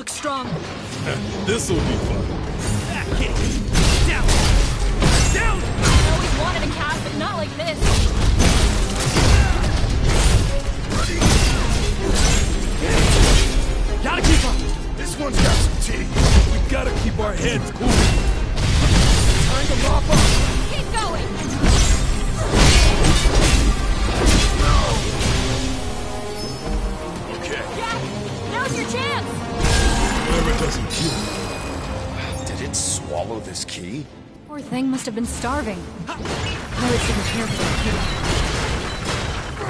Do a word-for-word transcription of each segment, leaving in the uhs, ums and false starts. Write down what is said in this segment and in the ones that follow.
look strong. This'll be fun. Back, kitty! Down! Down! I always wanted a cat, but not like this. Gotta keep up! This one's got some teeth. We gotta keep our heads cool. Time to mop up. Keep going! Okay. Jack, now's your chance! Whatever doesn't kill me. Did it swallow this key? Poor thing must have been starving. Pirates didn't care for that kid.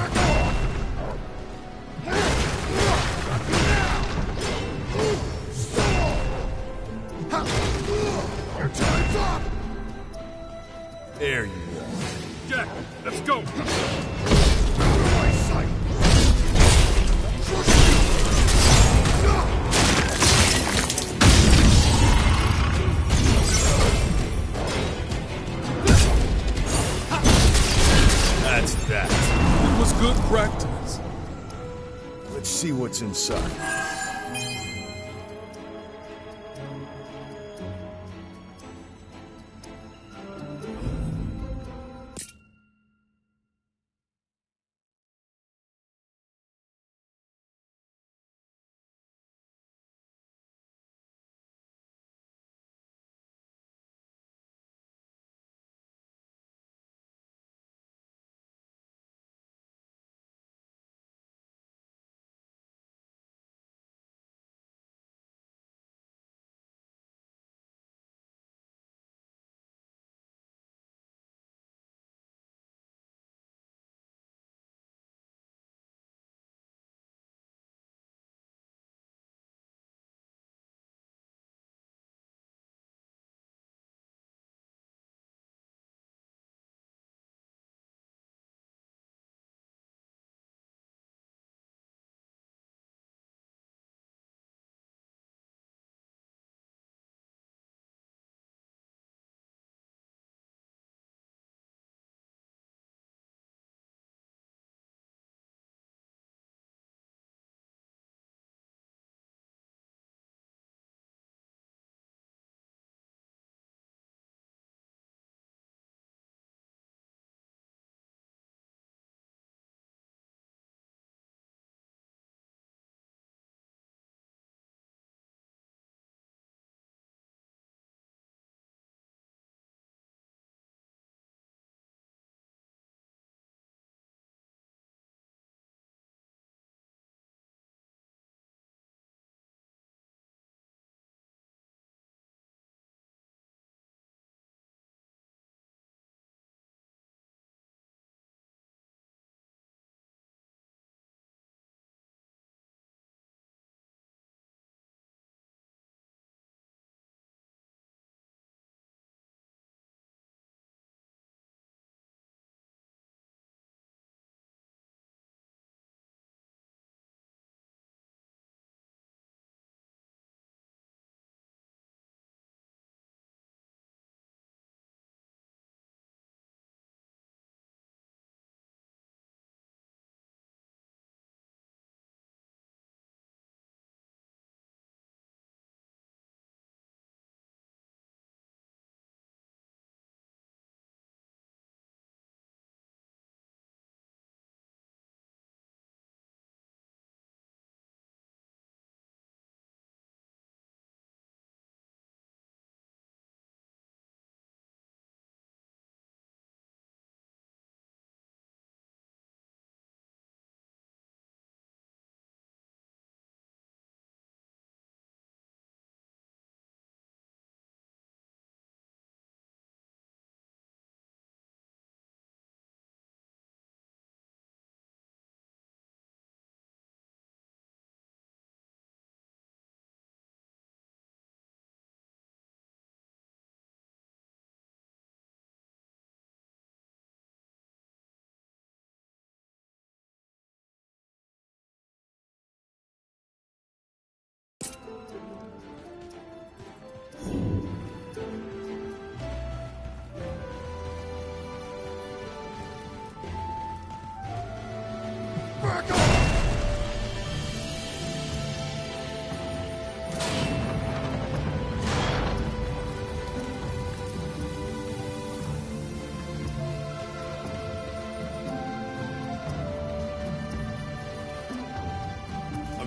Your time's up! There you go. Jack, let's go! My sight! That's that. It was good practice. Let's see what's inside.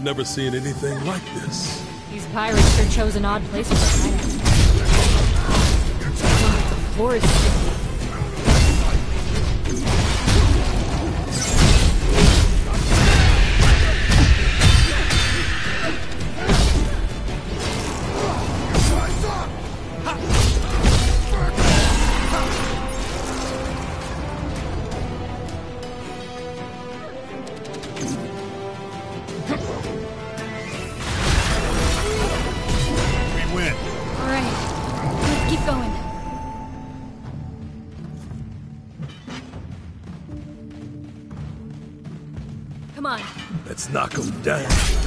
I've never seen anything like this. These pirates sure chose an odd place for their hideout. God, the floor is sticky. Come on. Let's knock him down.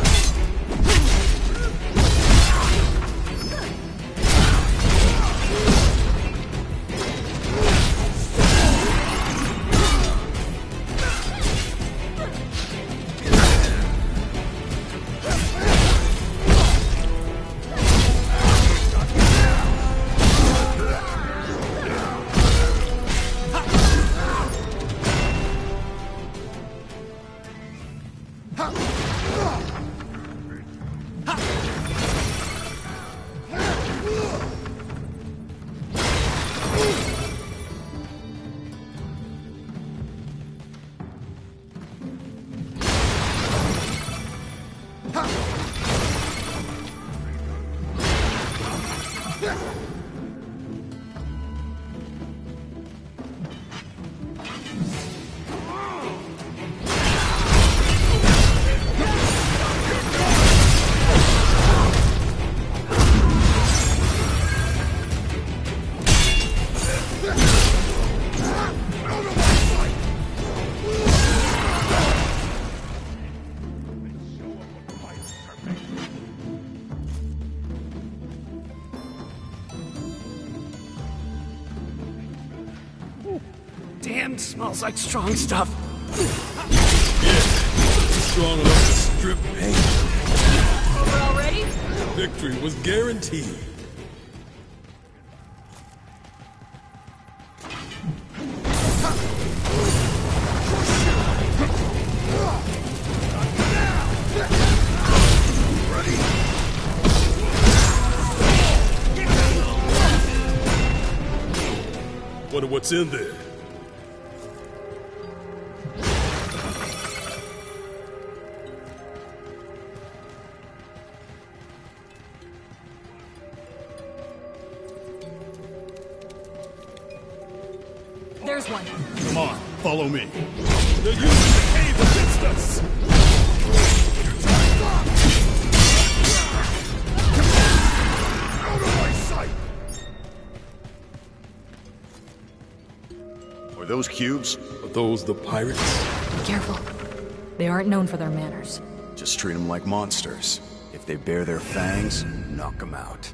Damn, smells like strong stuff. Yeah, strong enough to strip paint. Over already? Victory was guaranteed. Wonder what's in there. There's one. Come on, follow me. They're using the cave against us! Out of my sight! Are those cubes? Are those the pirates? Be careful. They aren't known for their manners. Just treat them like monsters. If they bare their fangs, knock them out.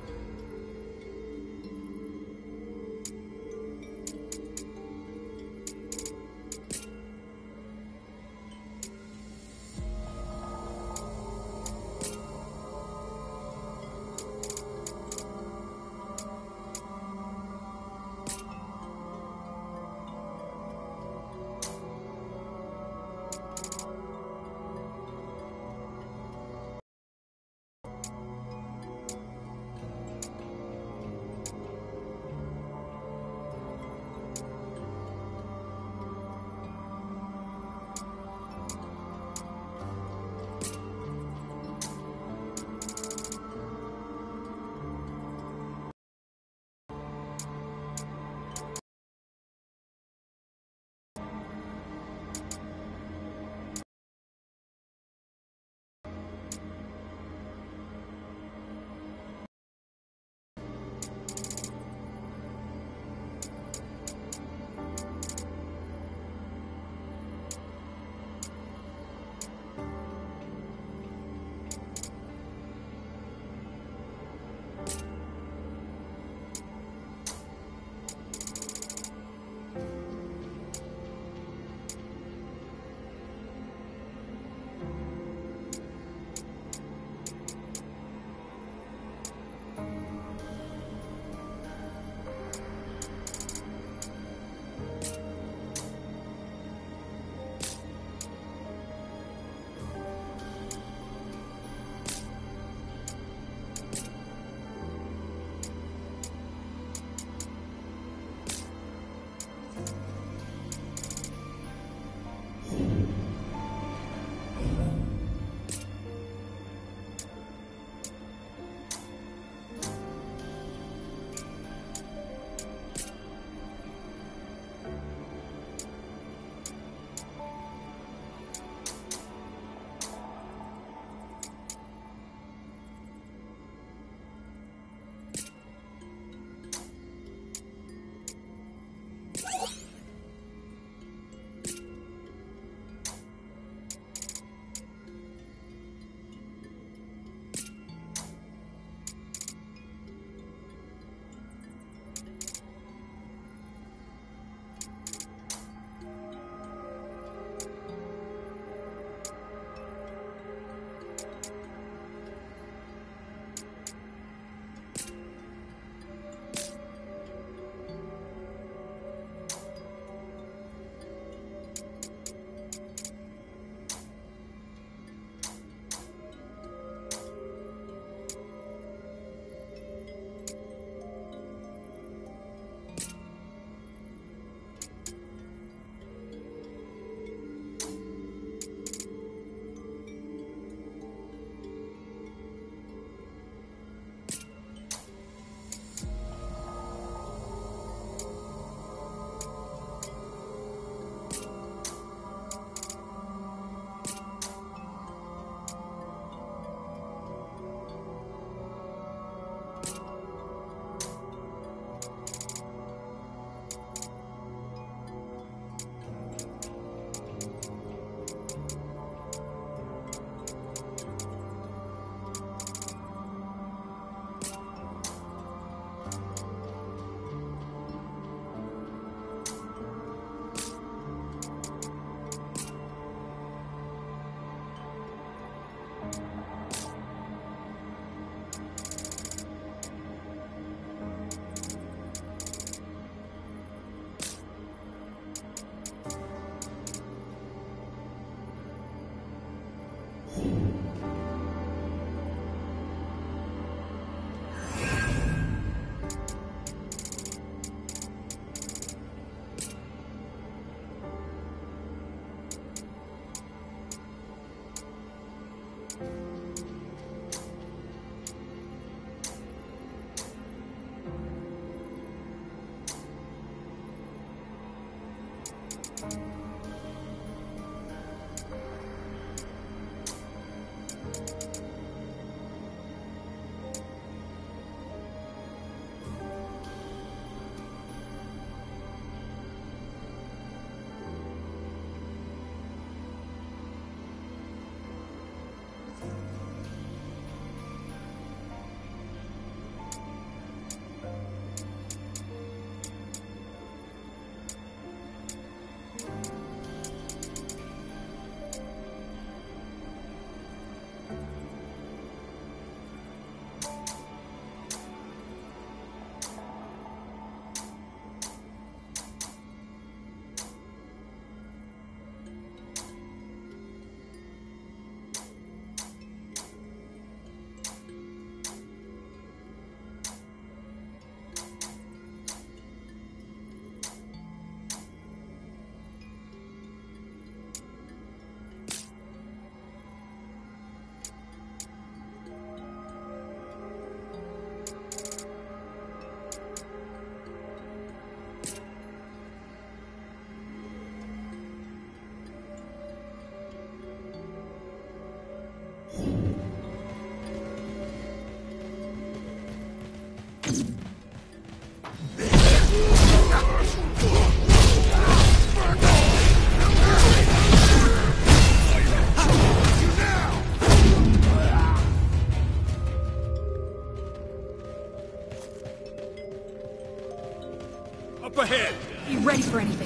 Up ahead! Be ready for anything.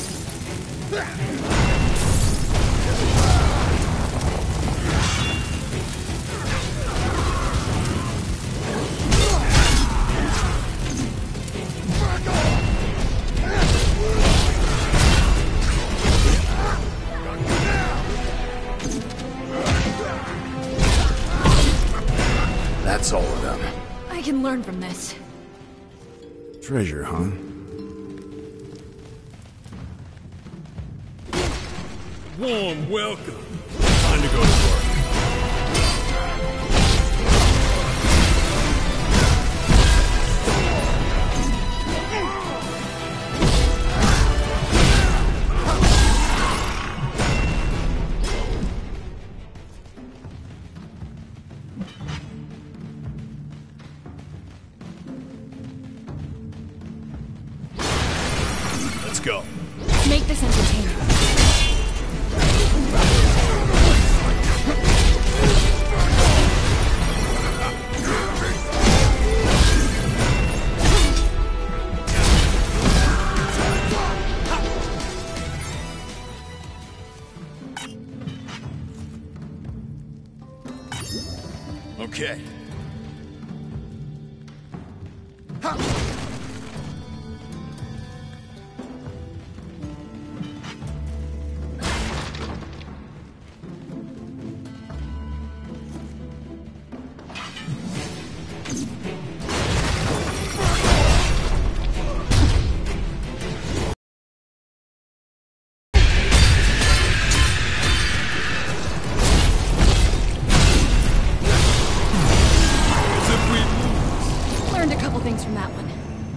That's all of them. I can learn from this. Treasure, huh? Warm welcome. Time to go to work. Let's go. Make this entertaining. Okay. Learned a couple things from that one.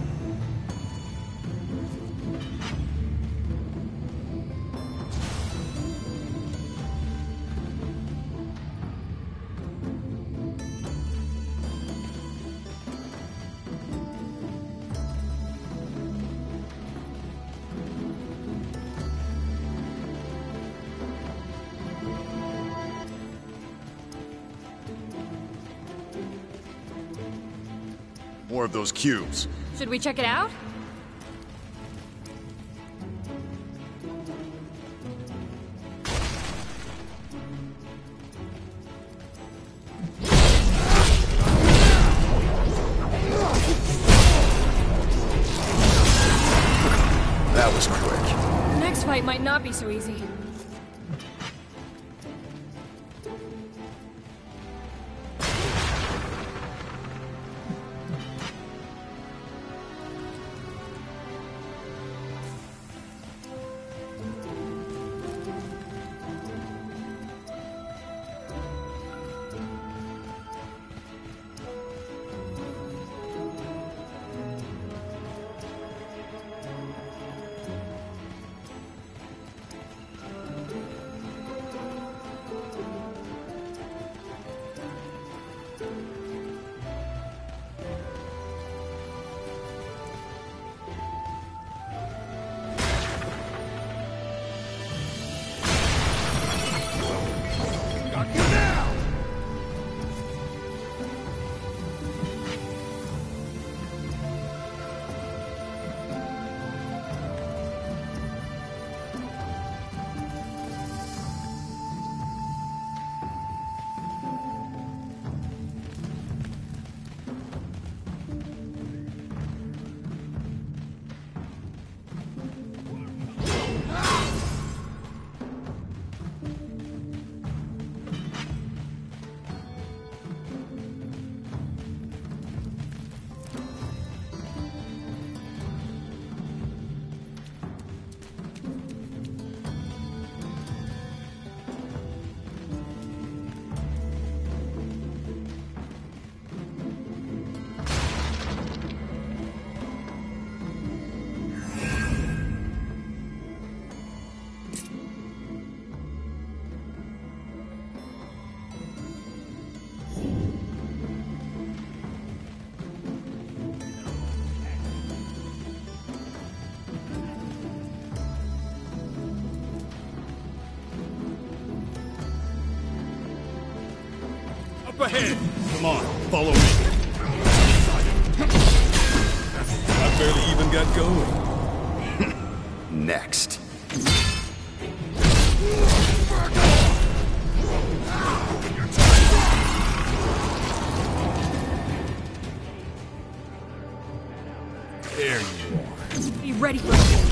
More of those cubes. Should we check it out? That was quick. The next fight might not be so easy. ahead! Come on, follow me. I barely even got going. Next. There you are. Be ready for it.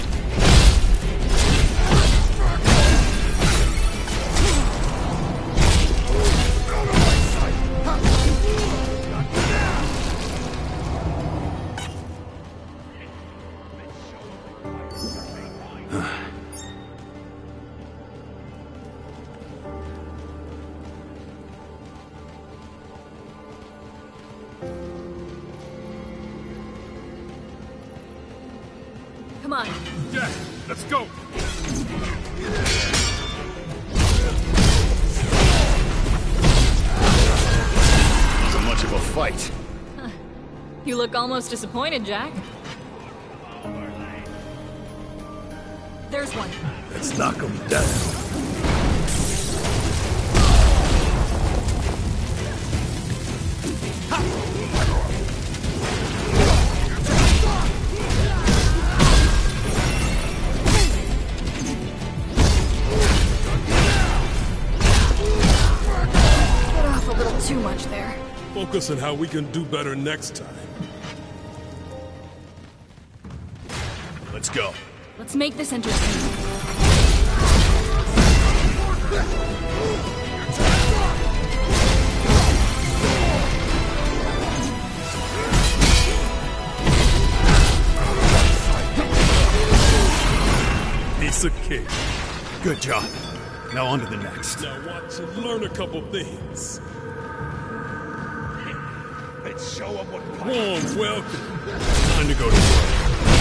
Come on. Jack, let's go! Wasn't much of a fight. You look almost disappointed, Jack. There's one. Let's knock him down. Too much there. Focus on how we can do better next time. Let's go. Let's make this entertaining. Piece of cake. Good job. Now on to the next. Now watch and learn a couple things. Let's show them what Warm welcome. Time to go to work.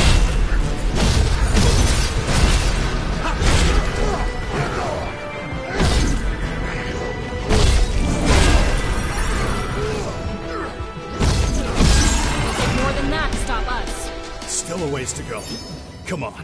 It'll take more than that to stop us. Still a ways to go. Come on.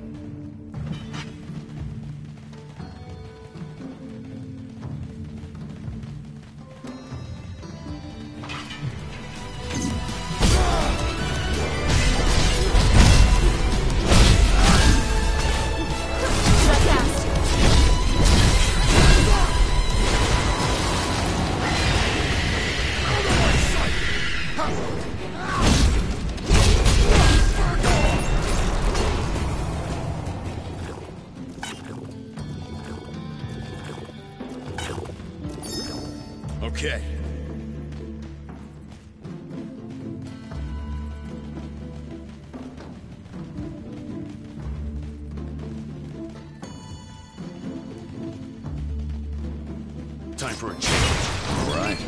Okay. Time for a change. All right.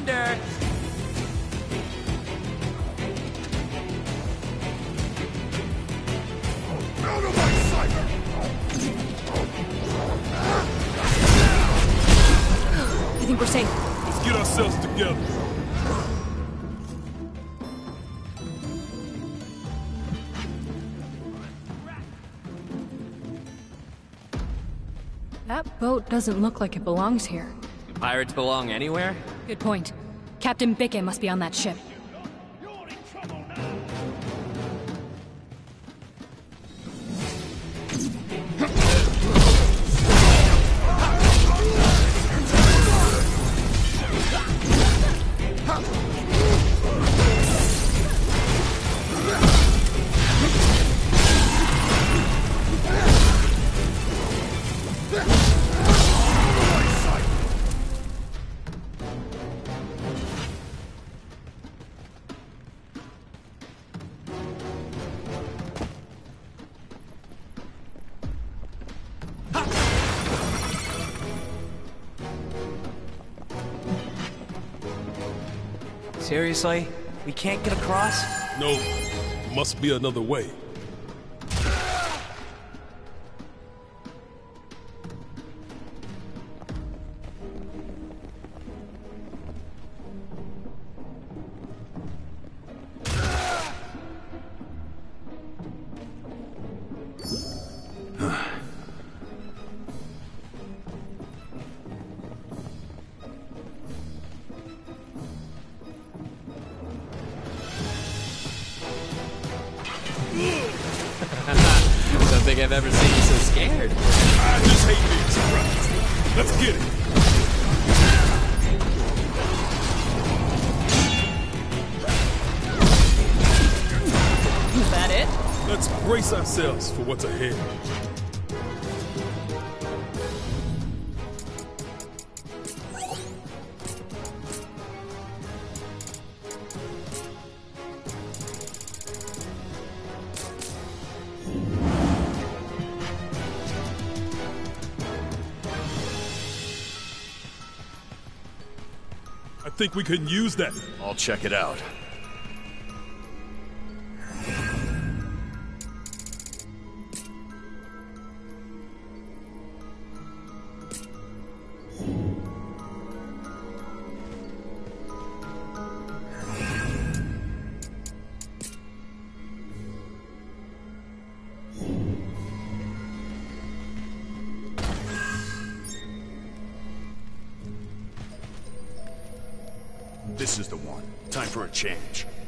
under. Out of my sight! I think we're safe. Let's get ourselves together. That boat doesn't look like it belongs here. Do pirates belong anywhere? Good point. Captain Bickett must be on that ship. You're in trouble now! Seriously? We can't get across? No, must be another way. Don't think I've ever seen you so scared. I just hate being surprised. Let's get it. Is that it? Let's brace ourselves for what's ahead. I think we can use that. I'll check it out. This is the one. Time for a change.